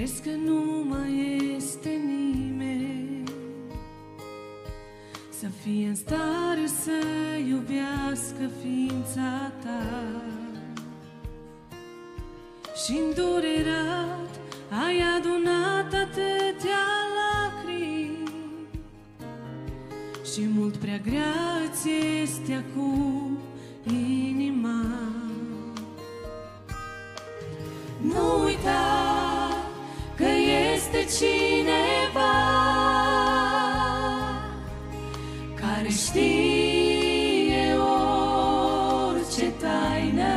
Crezi că nu mai este nimeni să fie în stare să iubească ființa ta, și îndurerat ai adunat atâtea lacrimi, și mult prea grea ți este acum inima. Nu uita că este cineva care știe orice taină.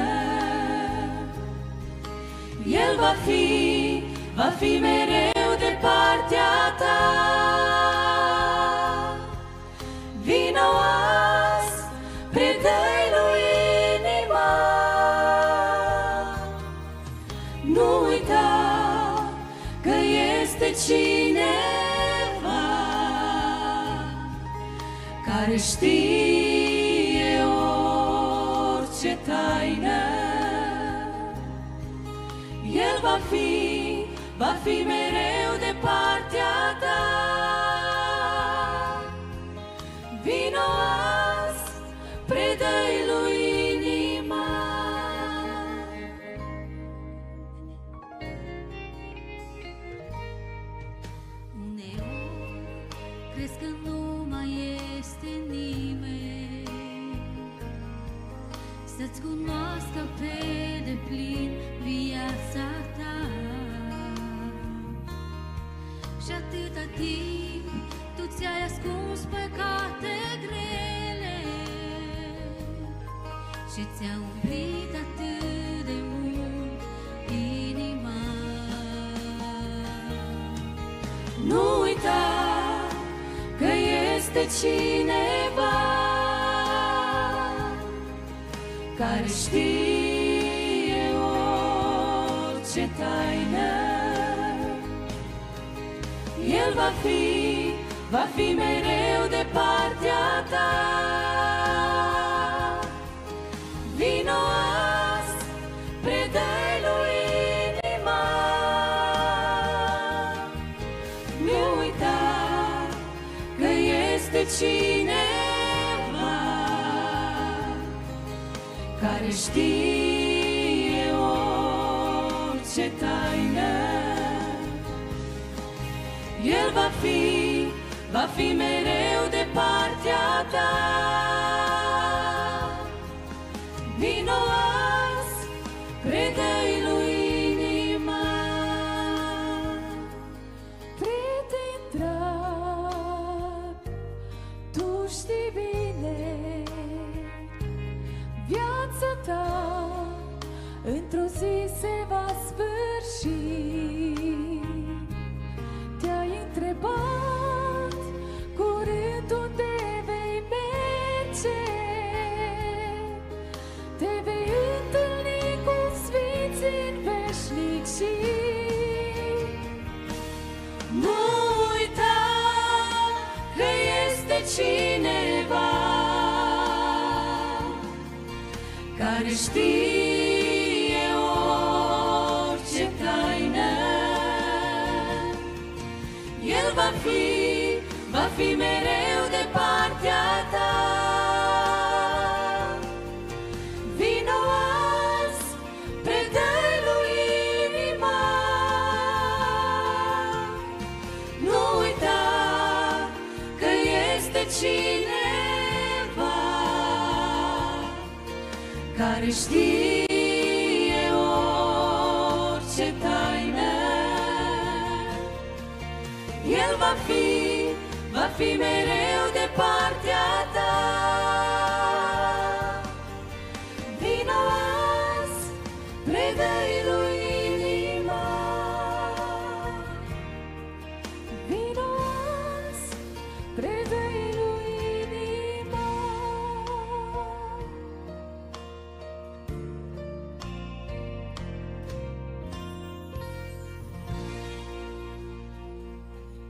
El va fi mereu de partea ta. Vino azi, predă-i lui inima. Nu uita că este cineva care știe orice taină. El va fi mereu de partea ta. Vino azi, predă-i lui inima. Uneori crezi că nu mai este nimeni să-ți cunoască pe deplin viața ta. Și atâta timp tu ți-ai ascuns păcate grele și ți-a umbrit atât de mult inima. Nu uita că este cineva care știe orice taină. El va fi mereu de partea ta. Vino azi, predă-i lui inima. Nu uita că este cineva care știe orice taină. El va fi mereu de partea ta. Vino azi, predă-i lui inima. Prieten drag, tu știi bine, viața ta într-o zi se va sfârși. Te-ai întrebat curând unde vei merge, te vei întâlni cu sfinții în veșnicii. Nu uita că este cineva care știe orice taină. El va fi mereu de partea ta. Vino azi, predă-i lui inima. Nu uita că este cineva care știe orice taină. El va fi mereu de partea ta.